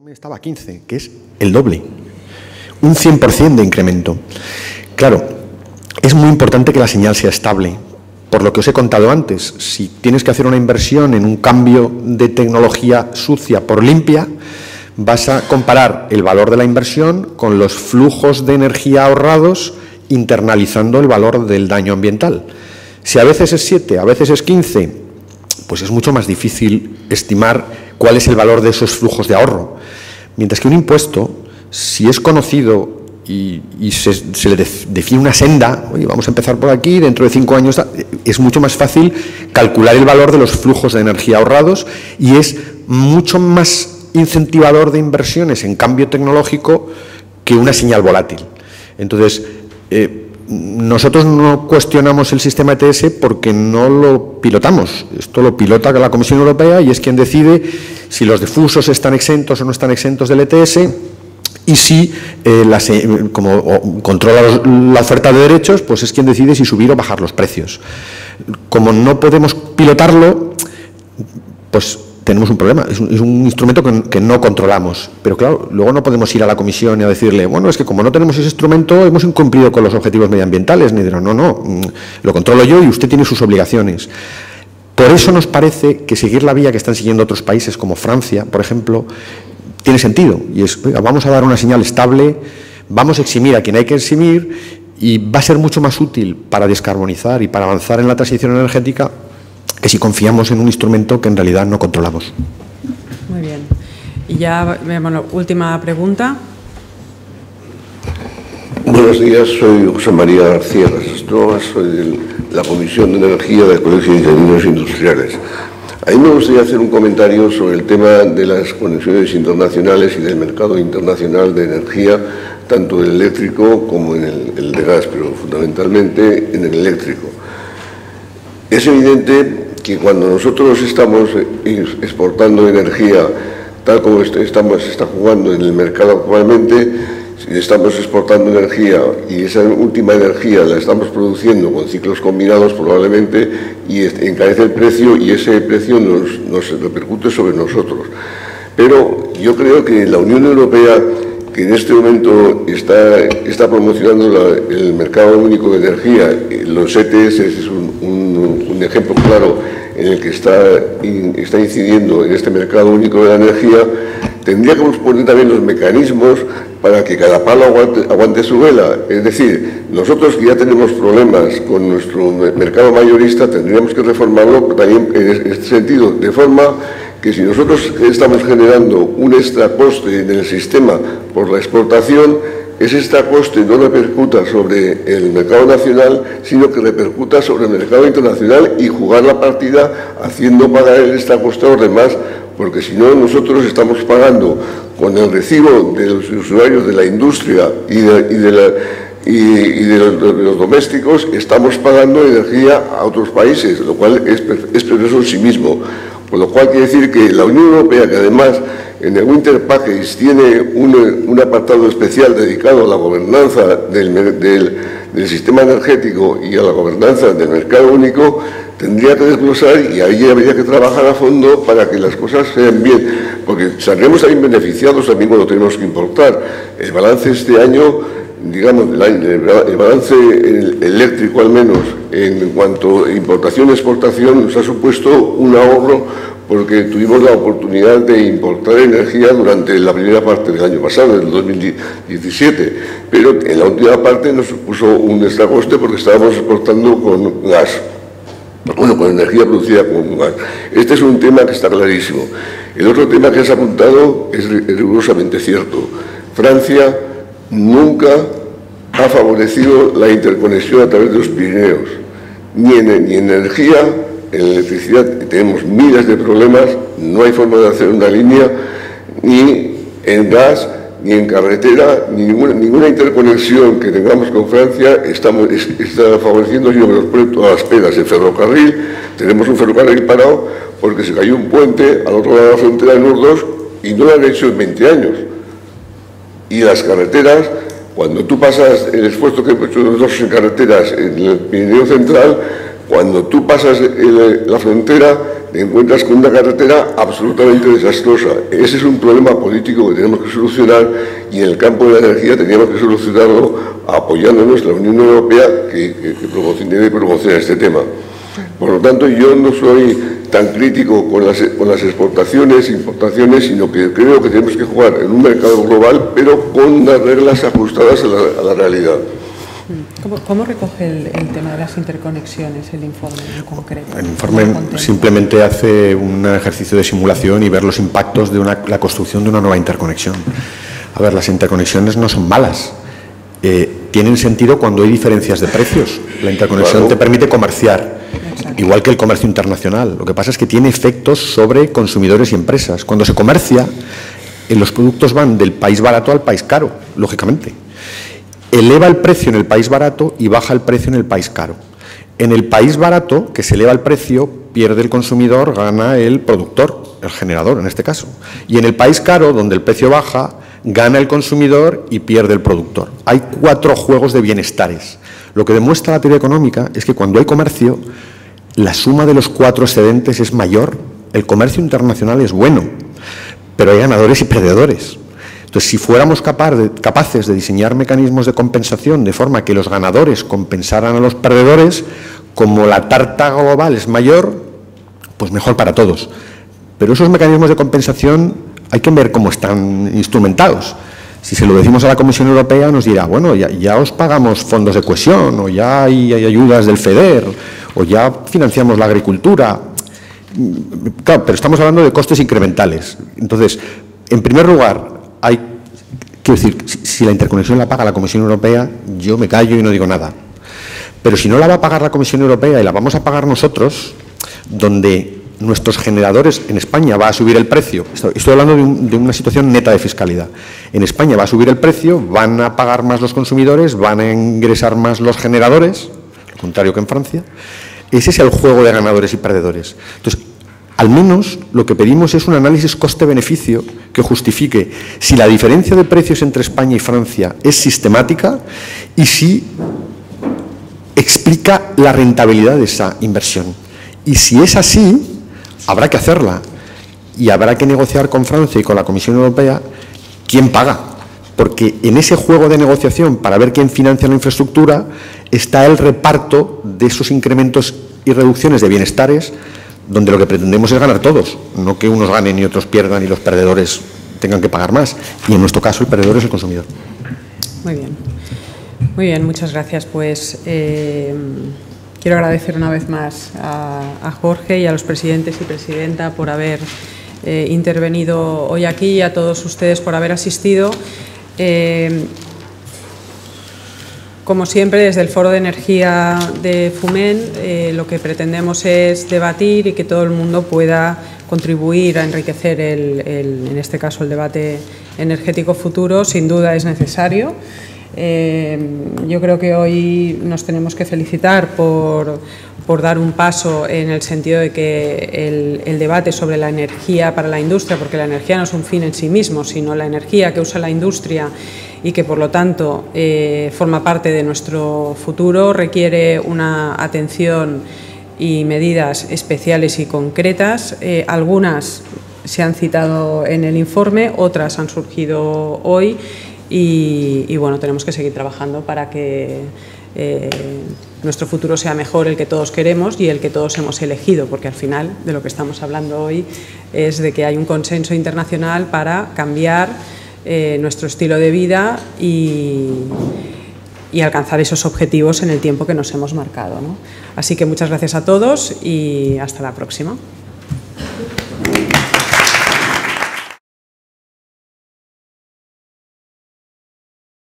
Estaba a 15, que es el doble, un 100% de incremento. Claro, es muy importante que la señal sea estable, por lo que os he contado antes. Si tienes que hacer una inversión en un cambio de tecnología sucia por limpia, vas a comparar el valor de la inversión con los flujos de energía ahorrados, internalizando el valor del daño ambiental. Si a veces es 7, a veces es 15, pues es mucho más difícil estimar cuál es el valor de esos flujos de ahorro. Mientras que un impuesto, si es conocido y se le define una senda, oye, vamos a empezar por aquí, dentro de 5 años, es mucho más fácil calcular el valor de los flujos de energía ahorrados y es mucho más incentivador de inversiones en cambio tecnológico que una señal volátil. Entonces, nosotros no cuestionamos el sistema ETS porque no lo pilotamos. Esto lo pilota la Comisión Europea y es quien decide si los difusos están exentos o no están exentos del ETS y si, como controla la oferta de derechos, pues es quien decide si subir o bajar los precios. Como no podemos pilotarlo, pues tenemos un problema. Es un instrumento que no controlamos. Pero claro, luego no podemos ir a la Comisión y a decirle, bueno, es que como no tenemos ese instrumento, hemos incumplido con los objetivos medioambientales. Ni dirán, no, lo controlo yo y usted tiene sus obligaciones. Por eso nos parece que seguir la vía que están siguiendo otros países, como Francia, por ejemplo, tiene sentido. Y es, oiga, vamos a dar una señal estable, vamos a eximir a quien hay que eximir y va a ser mucho más útil para descarbonizar y para avanzar en la transición energética que si confiamos en un instrumento que en realidad no controlamos. Muy bien. Y ya, bueno, última pregunta. Buenos días, soy José María García Casastroa, soy de la Comisión de Energía del Colegio de Ingenieros Industriales. A mí me gustaría hacer un comentario sobre el tema de las conexiones internacionales y del mercado internacional de energía, tanto el eléctrico como en el de gas, pero fundamentalmente en el eléctrico. Es evidente que cuando nosotros estamos exportando energía, tal como está jugando en el mercado actualmente, si estamos exportando energía y esa última energía la estamos produciendo con ciclos combinados probablemente y encarece el precio y ese precio nos repercute sobre nosotros. Pero yo creo que la Unión Europea, que en este momento está promocionando el mercado único de energía, los ETS es un ejemplo claro en el que está incidiendo en este mercado único de la energía, tendría que poner también los mecanismos para que cada palo aguante su vela. Es decir, nosotros que ya tenemos problemas con nuestro mercado mayorista, tendríamos que reformarlo también en este sentido, de forma que si nosotros estamos generando un extra coste en el sistema por la exportación, ese extra coste no repercuta sobre el mercado nacional, sino que repercuta sobre el mercado internacional y jugar la partida haciendo pagar el extra coste a los demás, porque si no nosotros estamos pagando con el recibo de los usuarios de la industria y de los domésticos, estamos pagando energía a otros países, lo cual es perverso en sí mismo. Por lo cual quiere decir que la Unión Europea, que además en el Winter Package tiene un apartado especial dedicado a la gobernanza del sistema energético y a la gobernanza del mercado único, tendría que desglosar y ahí habría que trabajar a fondo para que las cosas sean bien, porque saldremos también beneficiados también cuando tenemos que importar. El balance este año, digamos, el balance eléctrico al menos, en cuanto a importación y exportación, nos ha supuesto un ahorro porque tuvimos la oportunidad de importar energía durante la primera parte del año pasado, del 2017, pero en la última parte nos supuso un extra coste porque estábamos exportando con gas, bueno, con energía producida con gas. Este es un tema que está clarísimo. El otro tema que has apuntado es rigurosamente cierto. Francia nunca ha favorecido la interconexión a través de los Pirineos, ni en energía, en electricidad tenemos miles de problemas, no hay forma de hacer una línea, ni en gas, ni en carretera, ni ninguna interconexión que tengamos con Francia está favoreciendo, sino que nos pone todas las pegas. El ferrocarril, tenemos un ferrocarril parado porque se cayó un puente al otro lado de la frontera de Nordos y no lo han hecho en 20 años. Y las carreteras, cuando tú pasas el esfuerzo que hemos hecho nosotros en carreteras en el Pirineo Central, cuando tú pasas la frontera, te encuentras con una carretera absolutamente desastrosa. Ese es un problema político que tenemos que solucionar, y en el campo de la energía teníamos que solucionarlo apoyándonos en la Unión Europea que promociona este tema. Por lo tanto, yo no soy tan crítico con las exportaciones, importaciones, sino que creo que tenemos que jugar en un mercado global, pero con unas reglas ajustadas a la realidad. ¿Cómo recoge el tema de las interconexiones, el informe en concreto? El informe simplemente hace un ejercicio de simulación y ver los impactos de la construcción de una nueva interconexión. A ver, las interconexiones no son malas. Tienen sentido cuando hay diferencias de precios. La interconexión te permite comerciar, igual que el comercio internacional. Lo que pasa es que tiene efectos sobre consumidores y empresas. Cuando se comercia, los productos van del país barato al país caro, lógicamente. Eleva el precio en el país barato y baja el precio en el país caro. En el país barato, que se eleva el precio, pierde el consumidor, gana el productor, el generador en este caso. Y en el país caro, donde el precio baja, gana el consumidor y pierde el productor. Hay 4 juegos de bienestares. Lo que demuestra la teoría económica es que cuando hay comercio, la suma de los 4 excedentes es mayor. El comercio internacional es bueno, pero hay ganadores y perdedores. Entonces, si fuéramos capaces de diseñar mecanismos de compensación de forma que los ganadores compensaran a los perdedores, como la tarta global es mayor, pues mejor para todos. Pero esos mecanismos de compensación hay que ver cómo están instrumentados. Si se lo decimos a la Comisión Europea, nos dirá, bueno, ya os pagamos fondos de cohesión, o ya hay ayudas del FEDER, o ya financiamos la agricultura. Claro, pero estamos hablando de costes incrementales. Entonces, en primer lugar, quiero decir, si la interconexión la paga la Comisión Europea, yo me callo y no digo nada. Pero si no la va a pagar la Comisión Europea y la vamos a pagar nosotros, donde nuestros generadores, en España va a subir el precio, estoy hablando de una situación neta de fiscalidad, en España va a subir el precio, van a pagar más los consumidores, van a ingresar más los generadores, lo contrario que en Francia. Ese es el juego de ganadores y perdedores. Entonces, al menos lo que pedimos es un análisis coste-beneficio que justifique si la diferencia de precios entre España y Francia es sistemática y si explica la rentabilidad de esa inversión. Y si es así, habrá que hacerla y habrá que negociar con Francia y con la Comisión Europea quién paga. Porque en ese juego de negociación para ver quién financia la infraestructura está el reparto de esos incrementos y reducciones de bienestares, donde lo que pretendemos es ganar todos, no que unos ganen y otros pierdan y los perdedores tengan que pagar más. Y en nuestro caso el perdedor es el consumidor. Muy bien, muchas gracias. Pues quiero agradecer una vez más a Jorge y a los presidentes y presidenta por haber intervenido hoy aquí y a todos ustedes por haber asistido. Como siempre, desde el Foro de Energía de FUMEN, lo que pretendemos es debatir y que todo el mundo pueda contribuir a enriquecer, en este caso, el debate energético futuro. Sin duda es necesario. Yo creo que hoy nos tenemos que felicitar por dar un paso en el sentido de que el debate sobre la energía para la industria, porque la energía no es un fin en sí mismo, sino la energía que usa la industria y que por lo tanto forma parte de nuestro futuro, requiere una atención y medidas especiales y concretas. Algunas se han citado en el informe, otras han surgido hoy y bueno, tenemos que seguir trabajando para que nuestro futuro sea mejor, el que todos queremos y el que todos hemos elegido, porque al final de lo que estamos hablando hoy es de que hay un consenso internacional para cambiar nuestro estilo de vida y alcanzar esos objetivos en el tiempo que nos hemos marcado, ¿no? Así que muchas gracias a todos y hasta la próxima.